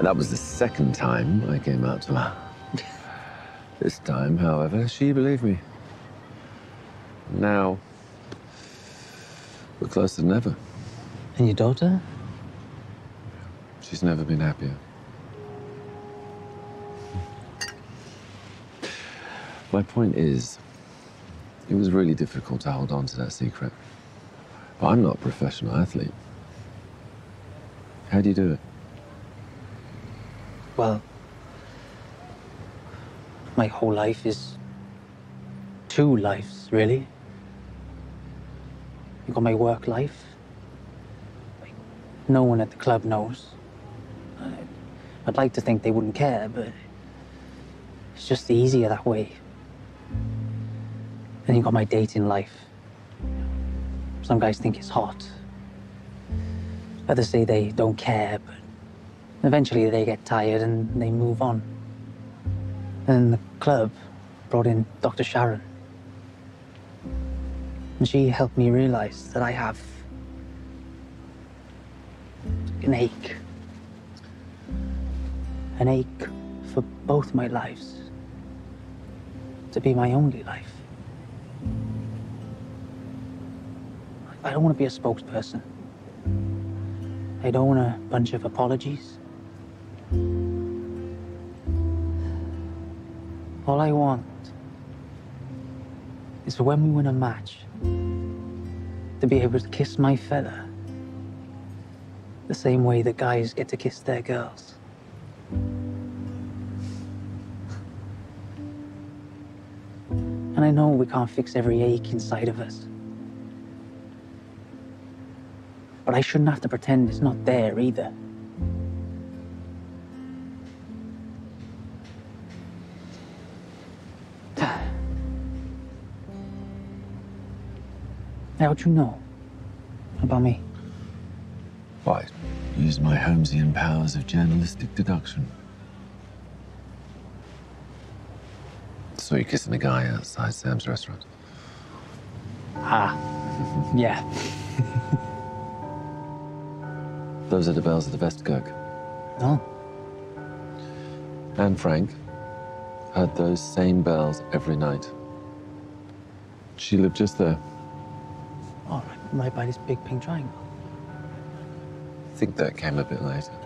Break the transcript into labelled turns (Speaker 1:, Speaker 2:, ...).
Speaker 1: That was the second time I came out to her. This time, however, she believed me. Now, we're closer than ever.
Speaker 2: And your daughter?
Speaker 1: She's never been happier. My point is, it was really difficult to hold on to that secret. But I'm not a professional athlete. How do you do it?
Speaker 2: Well, my whole life is 2 lives, really. You got my work life. No one at the club knows. I'd like to think they wouldn't care, but it's just easier that way. Then you got my dating life. Some guys think it's hot. Others say they don't care, but eventually they get tired and they move on. And the club brought in Dr. Sharon. And she helped me realize that I have an ache. An ache for both my lives. To be my only life. I don't want to be a spokesperson. I don't want a bunch of apologies. All I want is for when we win a match to be able to kiss my fella the same way the guys get to kiss their girls. And I know we can't fix every ache inside of us. But I shouldn't have to pretend it's not there either. How'd you know about me?
Speaker 1: Well, I used my Holmesian powers of journalistic deduction. Saw you kissing a guy outside Sam's restaurant.
Speaker 2: Ah, yeah.
Speaker 1: Those are the bells of the Vestkirk.
Speaker 2: Oh.
Speaker 1: And Frank heard those same bells every night. She lived just there.
Speaker 2: Oh, right by this big pink triangle.
Speaker 1: I think that came a bit later.